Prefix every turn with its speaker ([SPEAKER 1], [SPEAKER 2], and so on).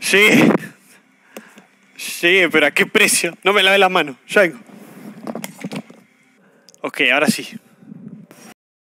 [SPEAKER 1] Sí. Sí, pero ¿a qué precio? No me lavé las manos. Ya vengo. Ok, ahora sí.